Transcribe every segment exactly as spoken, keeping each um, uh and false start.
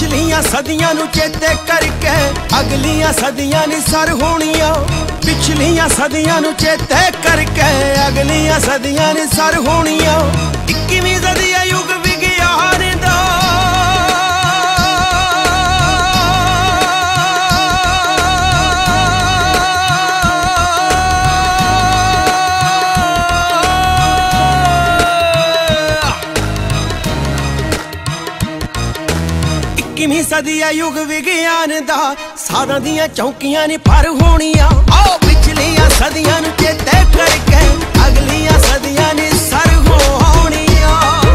पिछलियां सदियां नू चेते करके अगलियां सदियां नी सर होनियां। पिछलियां सदियां नू चेते करके अगलियां सदियां नी सर होनियां। इक्कीवीं सदी युग विज्ञान दा इक्कीवीं सदी युग विज्ञान दा सादां दियां चौकियां नी पर होनियां। आओ पिछलियां सदियां नू चेते करके अगलियां सदियां नी सर होनियां।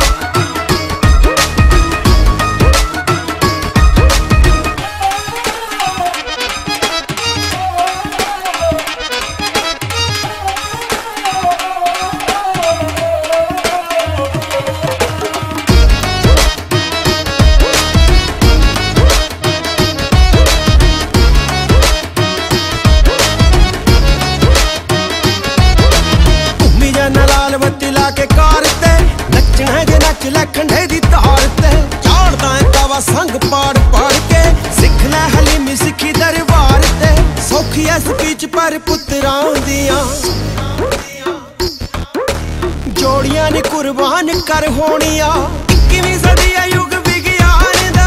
लखंडे दी तार ते चाड़दा है तवा संग पाड़ पाड़ के सिख लै हलीमी सिखी दरबार ते सौखी है स्पीच पर पुत्रां दियां जोड़ियां नी कुर्बान कर होनियां। इक्कीवीं सदी युग विज्ञान दा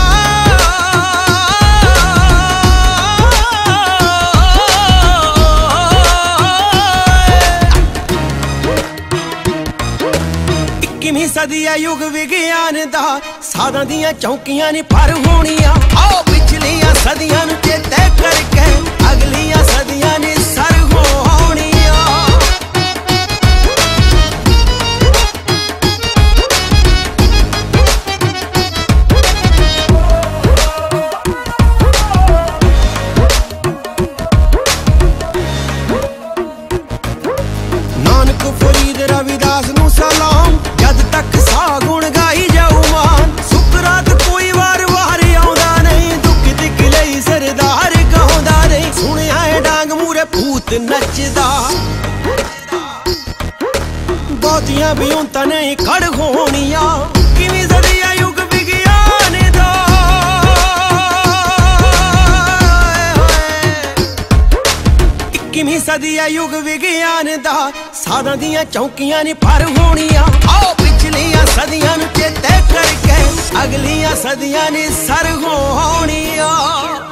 इक्कीवीं सदी युग विज्ञान दा सादां दियां चौकियां नी पर होनियां। आओ पिछलियां सदियां नू चेते करके अगलियां सदियां नी सर होनियां। नानक फरीद रविदास नू सलाम जद तक सा गुण गाई जाऊ मान। सुकरात कोई वार वार आउंदा नहीं दुख दिख लई सरदार गाउंदा नहीं। सुनिया है डांग मूरे भूत नचदा बहुतियां भी उंता नहीं खड़ होनियां। इक्कीवीं सदी युग विज्ञान दा इक्कीवीं सदी युग विज्ञान दा सादां दियां चौकियां नी पर होनियां। आओ पिछलियां सदियां नू चेते करके अगलियां सदियां नी सर होनियां।